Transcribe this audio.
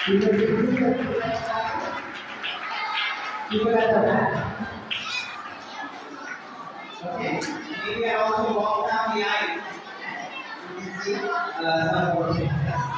You can do that. Okay. We can also walk down the aisle. You can see some portion.